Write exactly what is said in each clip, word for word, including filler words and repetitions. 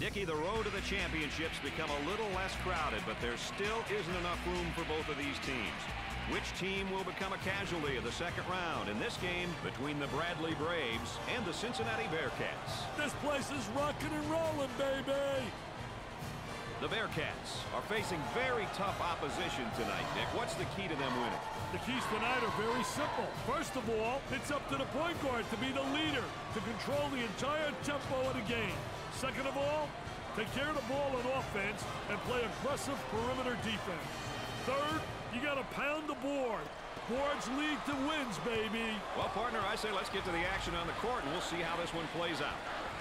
Dickie, the road to the championships become a little less crowded, but there still isn't enough room for both of these teams. Which team will become a casualty of the second round in this game between the Bradley Braves and the Cincinnati Bearkats? This place is rocking and rolling, baby! The Bearkats are facing very tough opposition tonight, Nick. What's the key to them winning? The keys tonight are very simple. First of all, it's up to the point guard to be the leader, to control the entire tempo of the game. Second of all, take care of the ball on offense and play aggressive perimeter defense. Third, you got to pound the board. Boards lead to wins, baby. Well, partner, I say let's get to the action on the court, and we'll see how this one plays out.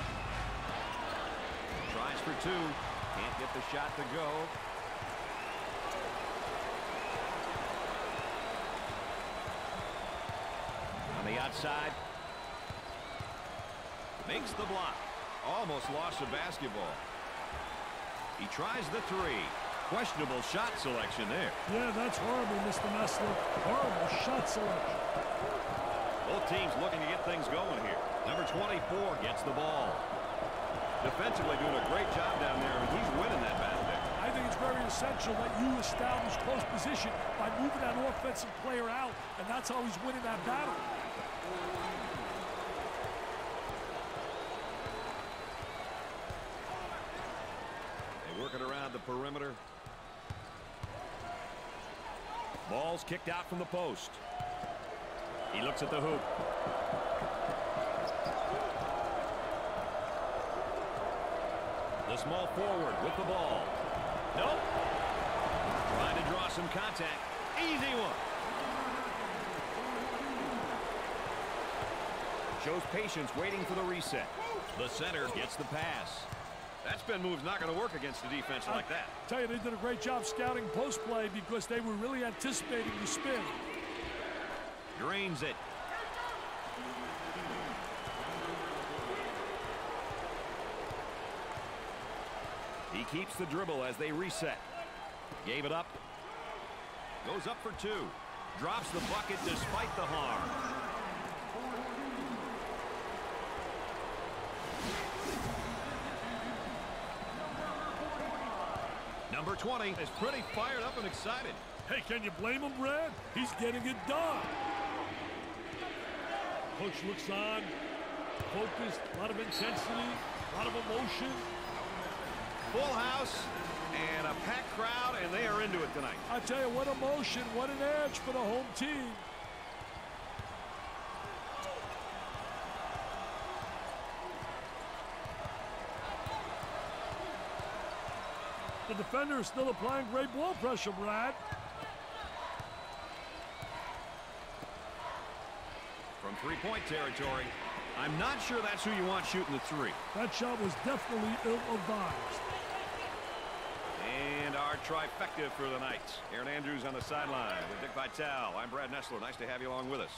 Tries for two. Can't get the shot to go. On the outside. Makes the block. Almost lost the basketball. He tries the three. Questionable shot selection there. Yeah, that's horrible, Mister Nessler. Horrible shot selection. Both teams looking to get things going here. Number twenty-four gets the ball. Defensively doing a great job down there, and he's winning that battle there. I think it's very essential that you establish close position by moving that offensive player out, and that's how he's winning that battle. They work it around the perimeter. Ball's kicked out from the post. He looks at the hoop. The small forward with the ball. Nope. Trying to draw some contact. Easy one. Shows patience waiting for the reset. The center gets the pass. That spin move's not going to work against a defense like that. I tell you, they did a great job scouting post play because they were really anticipating the spin. Drains it. He keeps the dribble as they reset. Gave it up. Goes up for two. Drops the bucket despite the harm. Number twenty is pretty fired up and excited. Hey, can you blame him, Brad? He's getting it done. Coach looks on, focused, a lot of intensity, a lot of emotion. Full house and a packed crowd, and they are into it tonight. I tell you, what emotion, what an edge for the home team. The defender is still applying great ball pressure, Brad. From three-point territory, I'm not sure that's who you want shooting the three. That shot was definitely ill-advised. And our trifecta for the night. Aaron Andrews on the sideline with Dick Vitale. I'm Brad Nessler. Nice to have you along with us.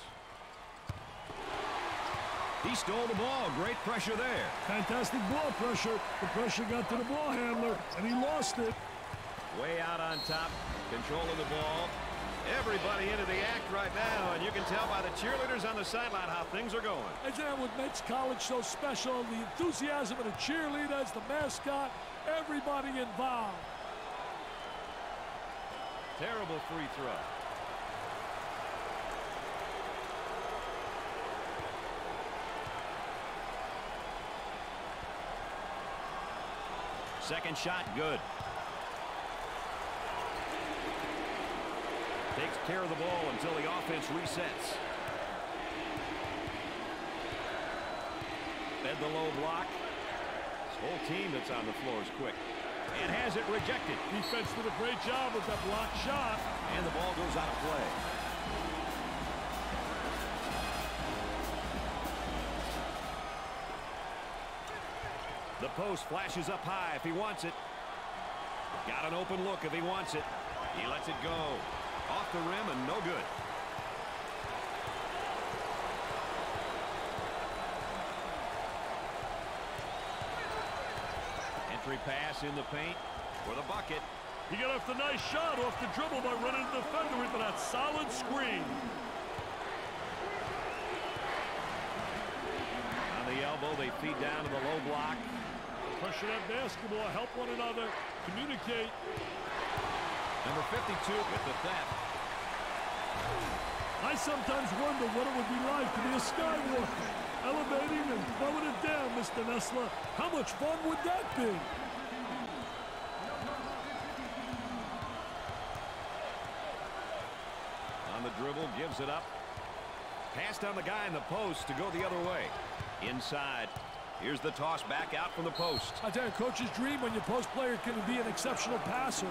He stole the ball. Great pressure there. Fantastic ball pressure. The pressure got to the ball handler, and he lost it. Way out on top, controlling the ball. Everybody into the act right now, and you can tell by the cheerleaders on the sideline how things are going. Isn't that what makes college so special? The enthusiasm of the cheerleaders, the mascot, everybody involved. Terrible free throw. Second shot, good. Takes care of the ball until the offense resets. Fed the low block. This whole team that's on the floor is quick. And has it rejected. Defense did a great job with that blocked shot. And the ball goes out of play. The post flashes up high if he wants it. Got an open look if he wants it. He lets it go. Off the rim and no good. Entry pass in the paint for the bucket. He got off the nice shot off the dribble by running the defender into that solid screen. On the elbow, they feed down to the low block. Pressure that basketball, help one another, communicate. Number fifty-two with the theft. I sometimes wonder what it would be like to be a skywalker. Elevating and throwing it down, Mister Nessler. How much fun would that be? On the dribble, gives it up. Passed on the guy in the post to go the other way. Inside. Here's the toss back out from the post. I tell you, coach's dream when your post player can be an exceptional passer.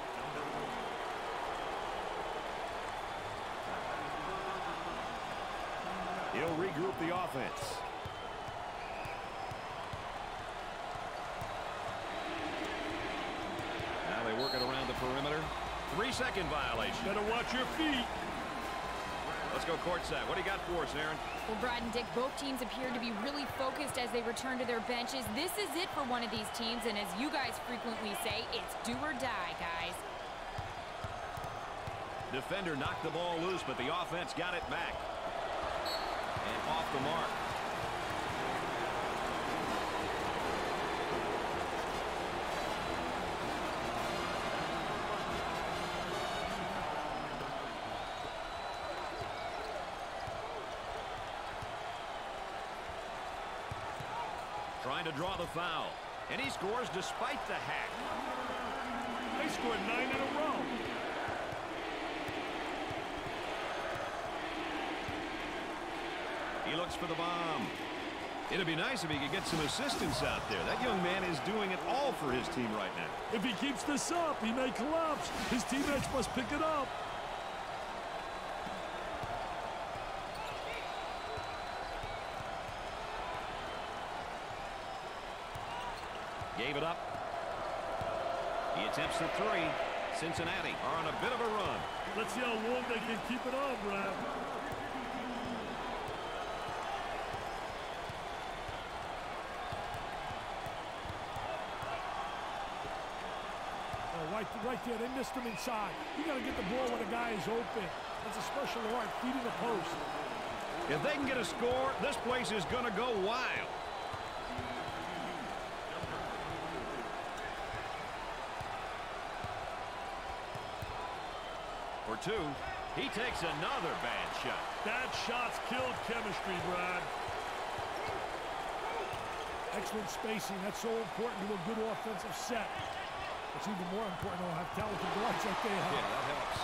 He'll regroup the offense. Now they work it around the perimeter. Three-second violation. Better watch your feet. Let's go courtside. What do you got for us, Aaron? Well, Brad and Dick, both teams appear to be really focused as they return to their benches. This is it for one of these teams, and as you guys frequently say, it's do or die, guys. Defender knocked the ball loose, but the offense got it back. And off the mark. Trying to draw the foul. And he scores despite the hack. They scored nine in a row. He looks for the bomb. It'd be nice if he could get some assistance out there. That young man is doing it all for his team right now. If he keeps this up, he may collapse. His teammates must pick it up. Gave it up. He attempts the three. Cincinnati are on a bit of a run. Let's see how long they can keep it on, Brad. Oh, right, right there, they missed him inside. You got to get the ball when the guy is open. That's a special art, feeding the post. If they can get a score, this place is going to go wild. For two, he takes another bad shot. That shot's killed chemistry, Brad. Excellent spacing. That's so important to a good offensive set. It's even more important to have talented guards like they have. Yeah, that helps.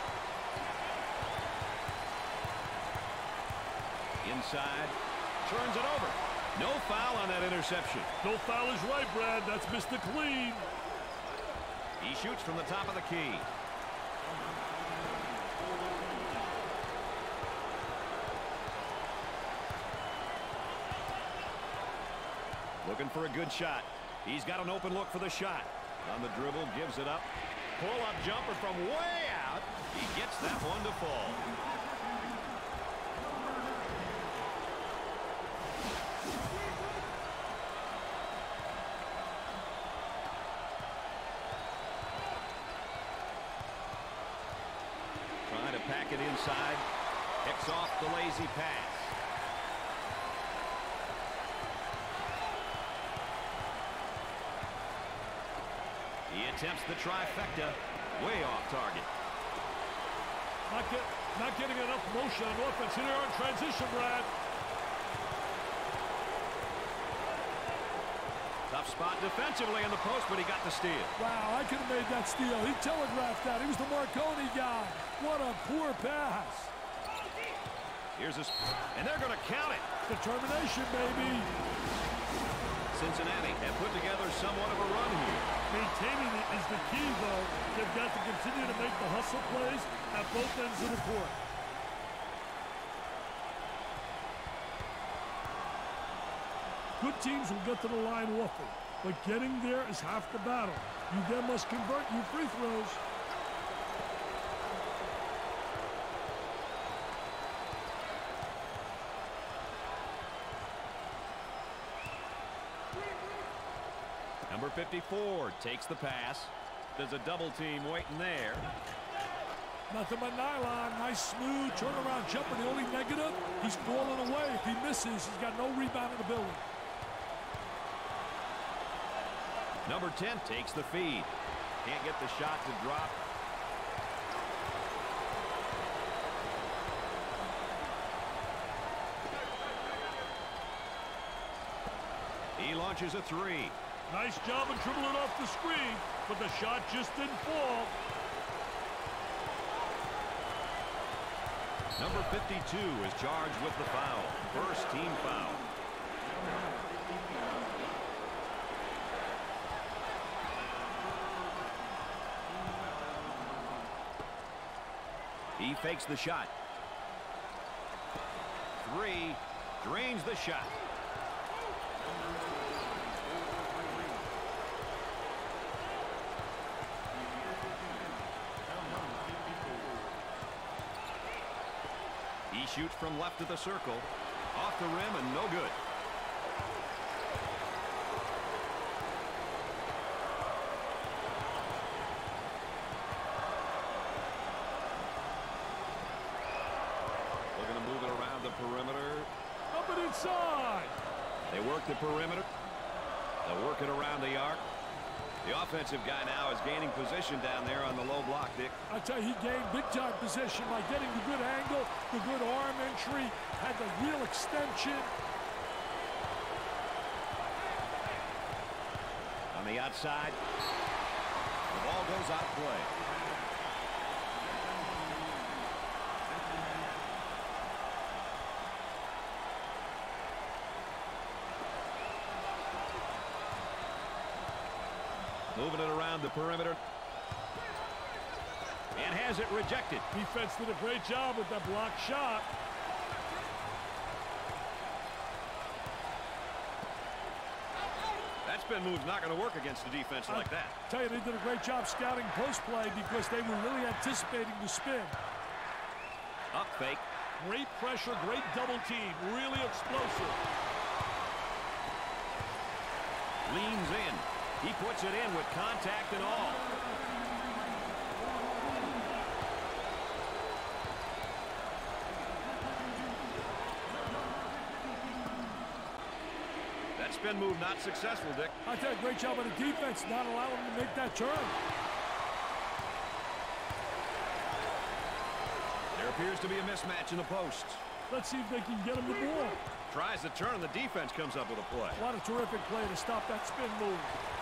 Inside, turns it over. No foul on that interception. No foul is right, Brad. That's Mister Clean. He shoots from the top of the key. Looking for a good shot. He's got an open look for the shot. On the dribble, gives it up. Pull-up jumper from way out. He gets that one to fall. Trying to pack it inside. Picks off the lazy pass. He attempts the trifecta, way off target. Not, get, not getting enough motion on offense. Here they are in transition, Brad. Tough spot defensively in the post, but he got the steal. Wow, I could have made that steal. He telegraphed that. He was the Marconi guy. What a poor pass. Here's a... And they're going to count it. Determination, baby. Cincinnati have put together somewhat of a run here. Maintaining it is the key, though. They've got to continue to make the hustle plays at both ends of the court. Good teams will get to the line often, but getting there is half the battle. You then must convert your free throws. Number fifty-four takes the pass. There's a double team waiting there. Nothing but nylon. Nice smooth turnaround jumper. The only negative, he's falling away. If he misses, he's got no rebound in the building. Number ten takes the feed. Can't get the shot to drop. He launches a three. Nice job of dribbling off the screen, but the shot just didn't fall. Number fifty-two is charged with the foul. First team foul. He fakes the shot. Three. Drains the shot. He shoots from left of the circle. Off the rim and no good. Looking to move it around the perimeter. Up and inside. They work the perimeter. They'll work it around the arc. The offensive guy now is gaining position down there on the low block, Dick. I tell you, he gained big-time position by getting the good angle, the good arm entry, had the real extension. On the outside, the ball goes out of play. Moving it around the perimeter. And has it rejected. Defense did a great job with that block shot. That spin move's not going to work against a defense like that. I tell you, they did a great job scouting post play because they were really anticipating the spin. Up fake. Great pressure, great double team, really explosive. Leans in. He puts it in with contact and all. That spin move not successful, Dick. I tell you, great job on the defense, not allowing him to make that turn. There appears to be a mismatch in the post. Let's see if they can get him the ball. Tries to turn, the defense comes up with a play. What a terrific play to stop that spin move.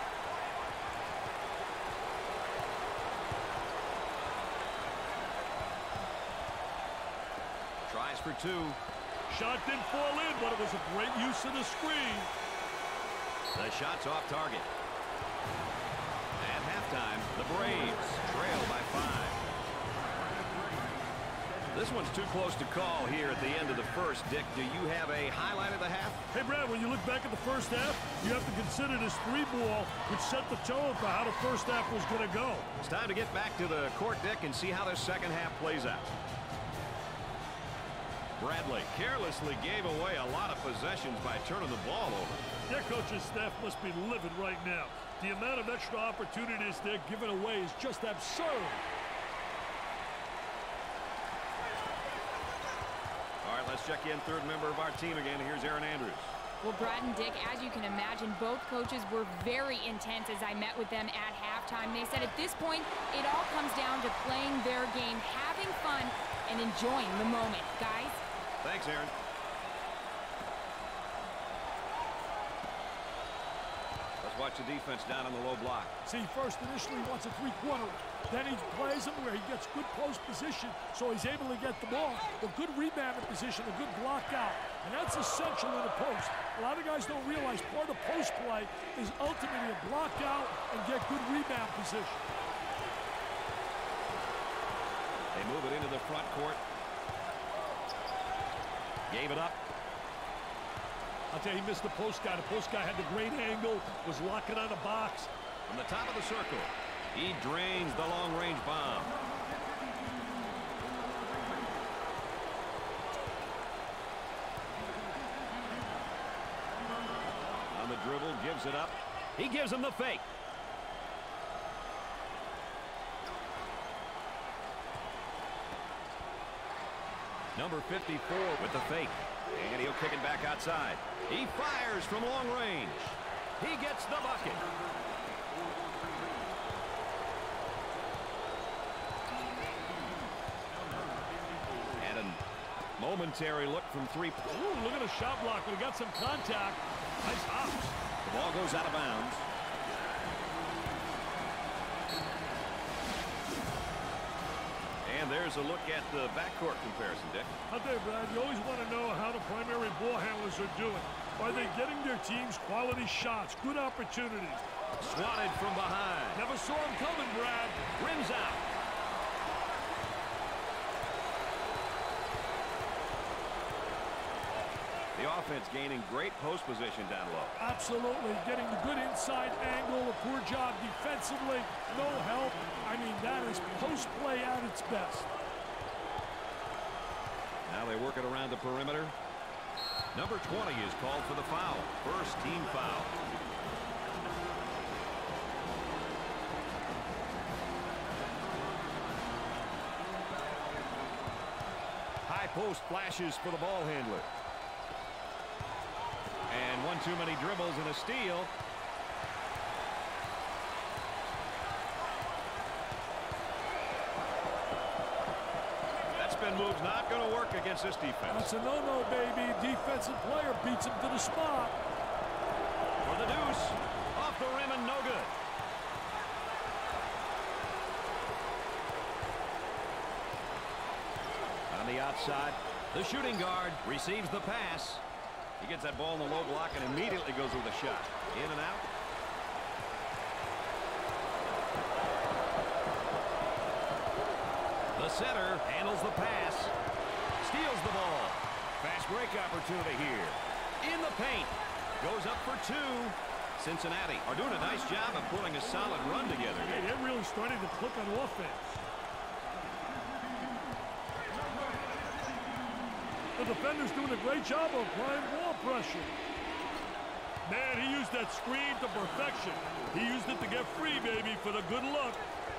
Tries for two. Shot didn't fall in, but it was a great use of the screen. The shot's off target. At halftime, the Braves trail by five. This one's too close to call here at the end of the first. Dick, do you have a highlight of the half? Hey, Brad, when you look back at the first half, you have to consider this three ball, which set the tone for how the first half was going to go. It's time to get back to the court, Dick, and see how this second half plays out. Bradley carelessly gave away a lot of possessions by turning the ball over. Their coach's staff must be livid right now. The amount of extra opportunities they're giving away is just absurd. All right, let's check in third member of our team again. Here's Aaron Andrews. Well, Brad and Dick, as you can imagine, both coaches were very intense as I met with them at halftime. They said at this point, it all comes down to playing their game, having fun, and enjoying the moment. Guys? Thanks, Aaron. Let's watch the defense down on the low block. See, first initially he wants a three-quarter. Then he plays him where he gets good post position, so he's able to get the ball. A good rebound position, a good block out. And that's essential in the post. A lot of guys don't realize part of the post play is ultimately to block out and get good rebound position. They move it into the front court. Gave it up. I'll tell you, he missed the post guy. The post guy had the great angle, was locking on the box. From the top of the circle, he drains the long-range bomb. On the dribble, gives it up. He gives him the fake. Number fifty-four with the fake. And he'll kick it back outside. He fires from long range. He gets the bucket. Momentary look from three. Ooh, look at the shot block. We got some contact. Nice hops. The ball goes out of bounds. And there's a look at the backcourt comparison, Dick. I'll tell you, Brad, you always want to know how the primary ball handlers are doing. Are they getting their teams quality shots, good opportunities? Swatted from behind. Never saw him coming, Brad. Rims out. The offense gaining great post position down low. Absolutely. Getting the good inside angle. A poor job defensively. No help. I mean, that is post play at its best. Now they work it around the perimeter. Number twenty is called for the foul. First team foul. High post flashes for the ball handler. And one too many dribbles and a steal. That spin move's not going to work against this defense. That's a no-no, baby. Defensive player beats him to the spot. For the deuce. Off the rim and no good. On the outside, the shooting guard receives the pass. He gets that ball in the low block and immediately goes with a shot. In and out. The setter handles the pass. Steals the ball. Fast break opportunity here. In the paint. Goes up for two. Cincinnati are doing a nice job of putting a solid run together. Hey, they're really starting to click on offense. The defender's doing a great job of applying ball pressure. Man, he used that screen to perfection. He used it to get free, baby, for the good luck.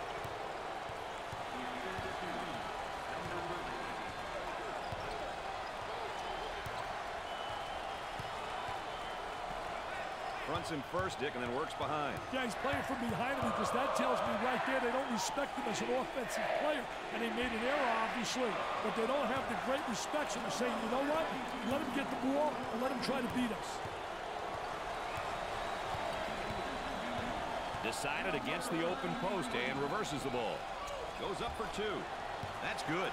Fronts him first, Dick, and then works behind. Yeah, he's playing from behind him because that tells me right there they don't respect him as an offensive player. And they made an error, obviously, but they don't have the great respect. So they're saying, you know what? Let him get the ball and let him try to beat us. Decided against the open post and reverses the ball. Goes up for two. That's good.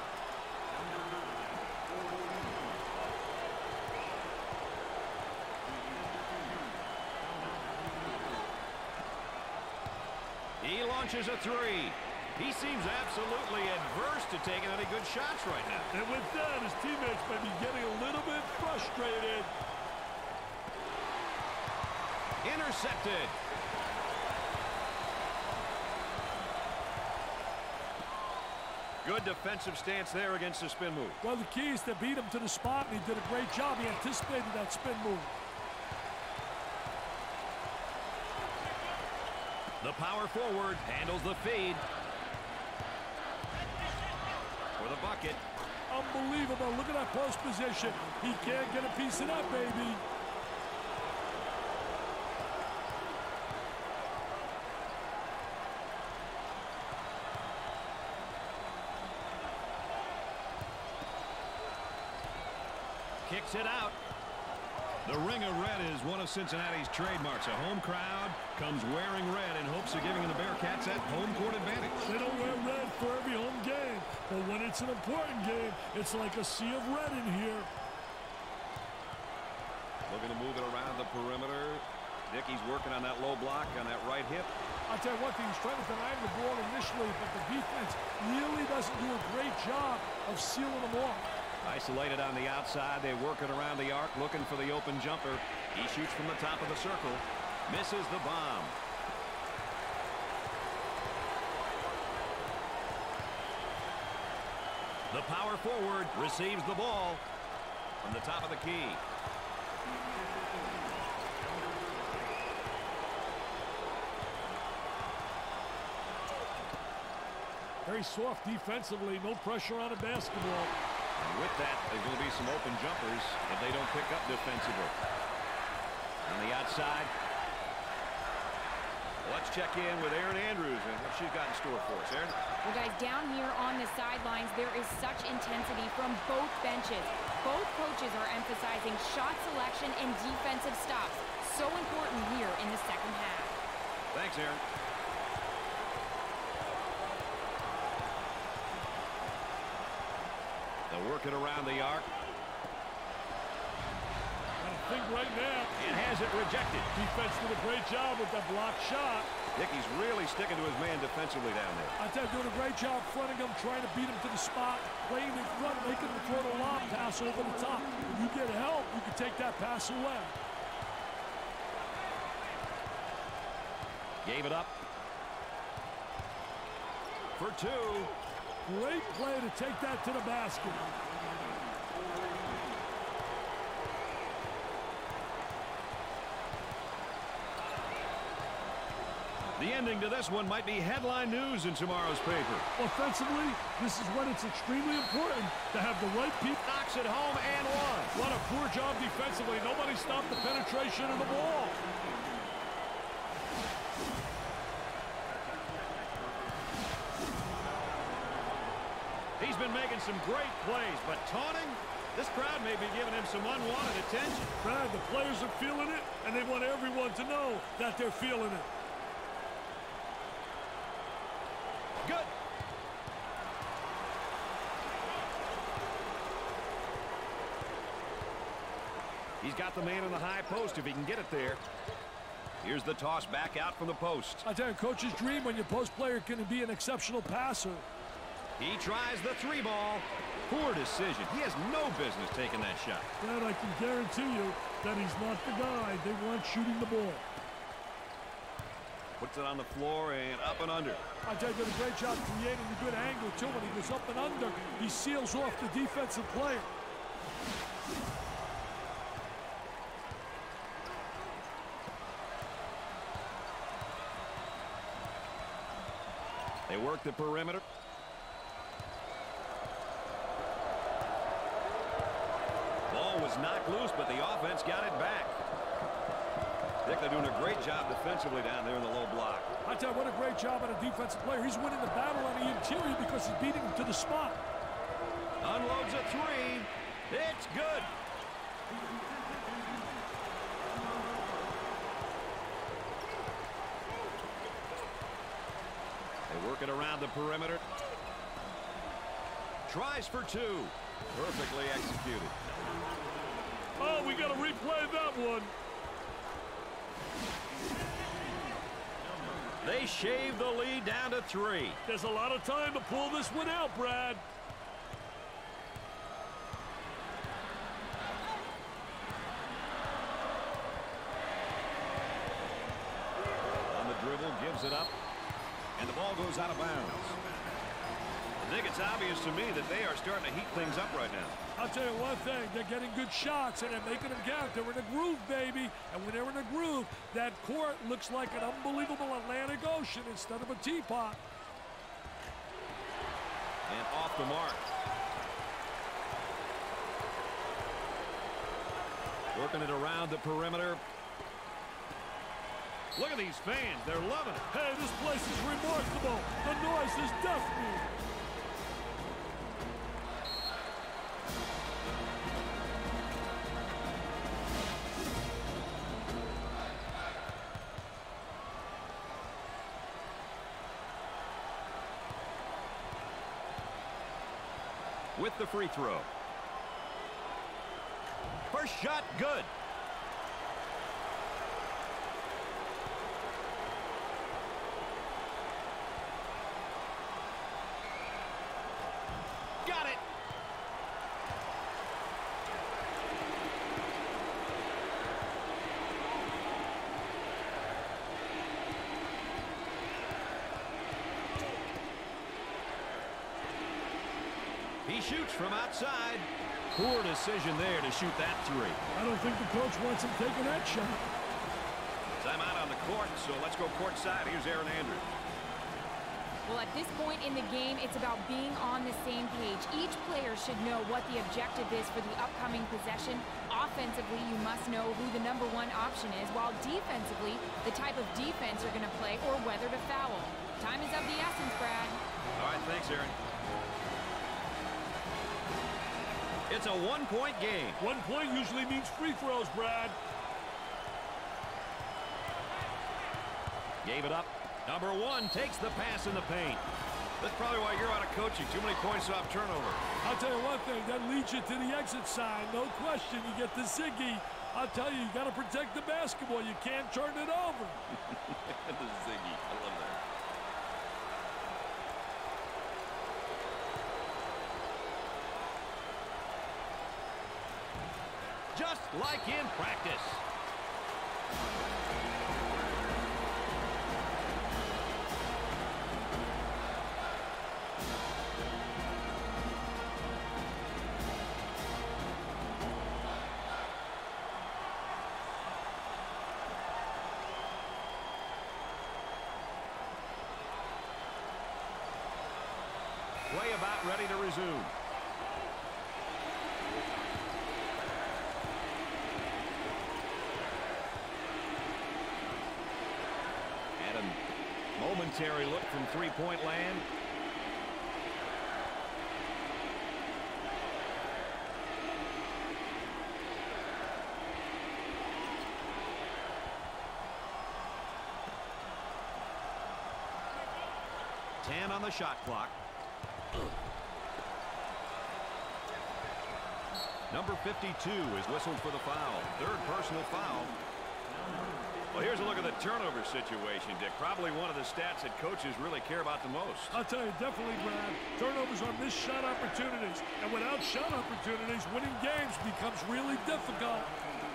He launches a three. He seems absolutely adverse to taking any good shots right now. And with that, his teammates may be getting a little bit frustrated. Intercepted. Good defensive stance there against the spin move. Well, the key is to beat him to the spot, and he did a great job. He anticipated that spin move. The power forward handles the feed. For the bucket. Unbelievable. Look at that post position. He can't get a piece of that, baby. Kicks it out. The ring of red is one of Cincinnati's trademarks. A home crowd comes wearing red in hopes of giving the Bearkats that home court advantage. They don't wear red for every home game, but when it's an important game, it's like a sea of red in here. Looking to move it around the perimeter. Dickey's working on that low block on that right hip. I'll tell you one thing, he's trying to deny the ball initially, but the defense really doesn't do a great job of sealing them off. Isolated on the outside. They work it around the arc, looking for the open jumper. He shoots from the top of the circle. Misses the bomb. The power forward receives the ball from the top of the key. Very soft defensively. No pressure on a basketball. And with that, there's going to be some open jumpers if they don't pick up defensively. On the outside, Let's check in with Erin Andrews and what she's got in store for us. Erin? Well, guys, down here on the sidelines, there is such intensity from both benches. Both coaches are emphasizing shot selection and defensive stops. So important here in the second half. Thanks, Erin. They'll work it around the arc. I think right now, And has it rejected. defense did a great job with that block shot. Dickey's really sticking to his man defensively down there. I tell you, doing a great job fronting him, trying to beat him to the spot, playing in front, making him throw the lob pass over the top. If you get help, you can take that pass away. Gave it up. For two. Great play to take that to the basket. The ending to this one might be headline news in tomorrow's paper. Offensively, this is when it's extremely important to have the right people. Knocks it home and one. What a poor job defensively. Nobody stopped the penetration of the ball. He's been making some great plays, but taunting? This crowd may be giving him some unwanted attention. Brad, the players are feeling it, and they want everyone to know that they're feeling it. Good. He's got the man in the high post if he can get it there. Here's the toss back out from the post. I tell you, coach's dream when your post player can be an exceptional passer. He tries the three ball. Poor decision. He has no business taking that shot. Brad, I can guarantee you that he's not the guy they want shooting the ball. Puts it on the floor and up and under. I tell you, did a great job creating a good angle, too. When he goes up and under, he seals off the defensive player. They work the perimeter. Ball was knocked loose, but the offense got it back. Dick, they're doing a great job defensively down there in the low block. I tell you, what a great job on a defensive player. He's winning the battle on the interior because he's beating him to the spot. Unloads a three. It's good. They work it around the perimeter. Tries for two. Perfectly executed. Oh, we got to replay that one. They shave the lead down to three. There's a lot of time to pull this one out, Brad. On the dribble, gives it up, and the ball goes out of bounds. I think it's obvious to me that they are starting to heat things up right now. I'll tell you one thing, they're getting good shots and they're making them count. They're in a groove, baby. And when they're in a groove, that court looks like an unbelievable Atlantic Ocean instead of a teapot. And off the mark. Working it around the perimeter. Look at these fans. They're loving it. Hey, this place is remarkable. The noise is deafening. With the free throw. First shot, good. Got it. He shoots from outside. Poor decision there to shoot that three. I don't think the coach wants him taking that shot. Time out on the court, so let's go court side. Here's Erin Andrews. Well, at this point in the game, it's about being on the same page. Each player should know what the objective is for the upcoming possession. Offensively, you must know who the number one option is, while defensively, the type of defense you're going to play or whether to foul. Time is of the essence, Brad. All right, thanks, Aaron. It's a one-point game. One point usually means free throws, Brad. Gave it up. Number one takes the pass in the paint. That's probably why you're out of coaching. Too many points off turnover. I'll tell you one thing. That leads you to the exit sign. No question. You get the Ziggy. I'll tell you, you got to protect the basketball. You can't turn it over. The Ziggy. I love that. Just like in practice. Play about ready to resume. And a momentary look from three-point land. ten on the shot clock. Number fifty-two is whistled for the foul. Third personal foul. Well, here's a look at the turnover situation, Dick. Probably one of the stats that coaches really care about the most. I'll tell you, definitely, Brad. Turnovers are missed shot opportunities. And without shot opportunities, winning games becomes really difficult.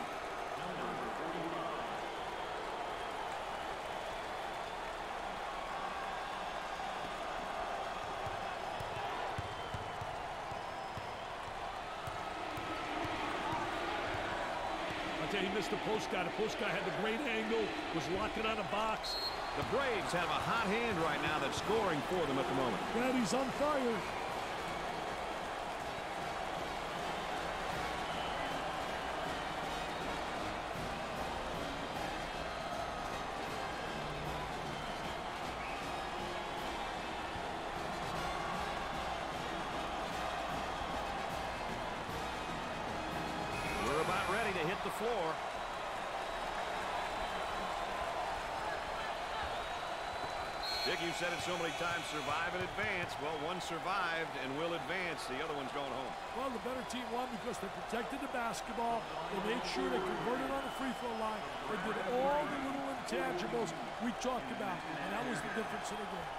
He missed the post guy. The post guy had the great angle, was locking on a box. The Braves have a hot hand right now that's scoring for them at the moment. Brad, he's on fire. To hit the floor. Dick, you've said it so many times, survive and advance. Well, one survived and will advance. The other one's going home. Well, the better team won because they protected the basketball. They made sure they converted on the free throw line. They did all the little intangibles we talked about, and that was the difference in the game.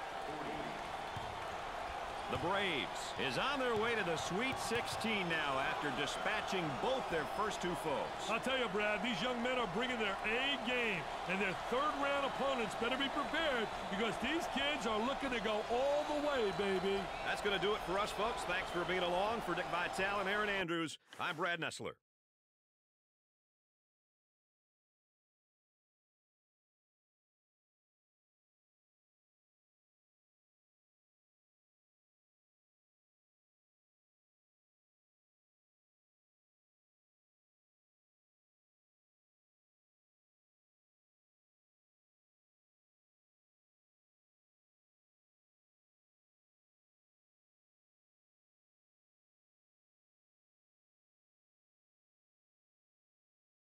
The Braves is on their way to the Sweet sixteen now after dispatching both their first two foes. I'll tell you, Brad, these young men are bringing their A game, and their third-round opponents better be prepared because these kids are looking to go all the way, baby. That's going to do it for us, folks. Thanks for being along. For Dick Vitale and Aaron Andrews, I'm Brad Nessler.